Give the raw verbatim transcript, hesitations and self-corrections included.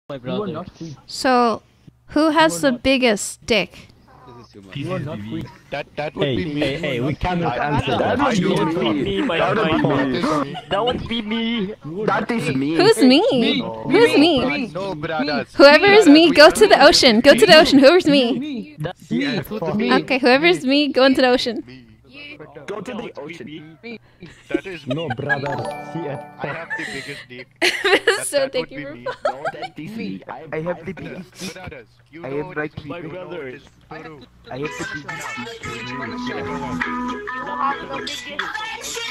My brother. So, who has the biggest dick? You are not free. That that would Hey, be me. hey, hey, we cannot I- answer that that. would You be are me. not Me, my That would friend. be me. That would be me. That is me. Who's me? No. Who's No, me? bro- No, brothers. Whoever is Brothers, me, we- go to the ocean. Go to the ocean. Whoever's me? That's Yes, fuck. Okay, whoever's me, go into the ocean. Me. Go to the ocean. That is me. No, brother. See it. I have the biggest dick. So that thank would you be for me. No, that is me. I, I have the Brothers, biggest dick. brothers, you I know am like this, my you know brothers. this, Guru. I have the biggest dick. You know what?